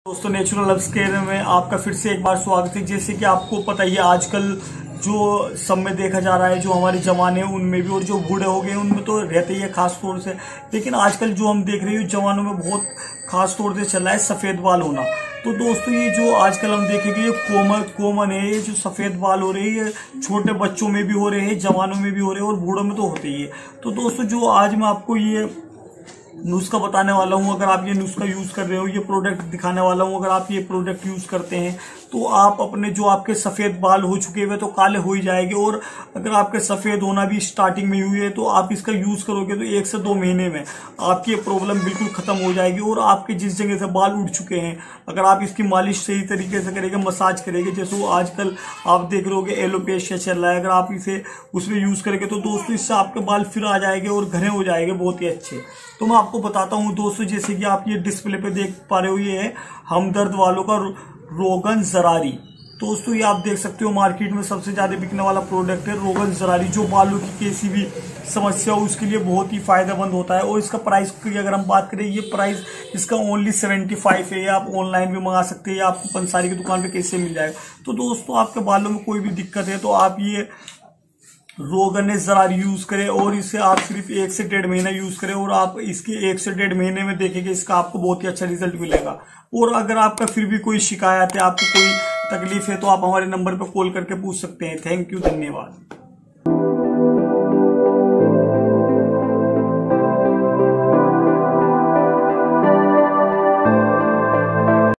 दोस्तों natural loves care में आपका फिर से एक बार स्वागत है। जैसे कि आपको पता ही है आजकल जो सब में देखा जा रहा है, जो हमारे जवाने हैं उनमें भी और जो बूढ़े हो गए उनमें तो रहते ही है खास तौर से, लेकिन आजकल जो हम देख रहे हैं जवानों में बहुत खास तौर से चल रहा है सफेद बाल होना। तो दोस्तों ये जो आजकल हम देखेंगे ये कॉमन है, ये जो सफेद बाल हो रहे हैं ये छोटे बच्चों में भी हो रहे हैं, जवानों में भी हो रहे हैं और बूढ़ों में तो होते ही है। तो दोस्तों जो आज मैं आपको ये नुस्खा बताने वाला हूं, अगर आप ये नुस्खा यूज कर रहे हो, ये प्रोडक्ट दिखाने वाला हूं, अगर आप ये प्रोडक्ट यूज करते हैं तो आप अपने जो आपके सफेद बाल हो चुके हुए तो काले हो ही जाएंगे। और अगर आपके सफेद होना भी स्टार्टिंग में हुई है तो आप इसका यूज करोगे तो 1 से 2 महीने में आपकी प्रॉब्लम बिल्कुल खत्म हो जाएगी। और आपके जिस जगह से बाल उड़ चुके हैं अगर आप इसकी मालिश सही तरीके से करेंगे, मसाज करेंगे, जैसे वो आजकल आप देख रहे होगे एलोपेशिया चल रहा है, अगर आप इसे उसमें यूज करेंगे तो दोस्तों इससे आपके बाल फिर आ जाएंगे और घने हो जाएंगे बहुत ही अच्छे। तो मैं आपको बताता हूं दोस्तों, जैसे कि आप ये डिस्प्ले पे देख पा रहे हो ये है हमदर्द वालों का रोगन जरारी। दोस्तों ये आप देख सकते हो मार्केट में सबसे ज्यादा बिकने वाला प्रोडक्ट है रोगन जरारी, जो बालों की किसी भी समस्या हो उसके लिए बहुत ही फायदेमंद होता है। और इसका प्राइस की अगर हम बात करें, ये प्राइस इसका ओनली 75 है। आप ऑनलाइन भी मंगा सकते हैं या आपको पंसारी की दुकान पे कैसे मिल जाएगा। तो दोस्तों आपके बालों में कोई भी दिक्कत है तो आप ये रोगन जरारी यूज करें और इसे आप सिर्फ 1 से 1.5 महीना यूज करें और आप इसके 1 से 1.5 महीने में देखेंगे इसका आपको बहुत ही अच्छा रिजल्ट मिलेगा। और अगर आपका फिर भी कोई शिकायत है, आपको कोई तकलीफ है तो आप हमारे नंबर पर कॉल करके पूछ सकते हैं। थैंक यू, धन्यवाद।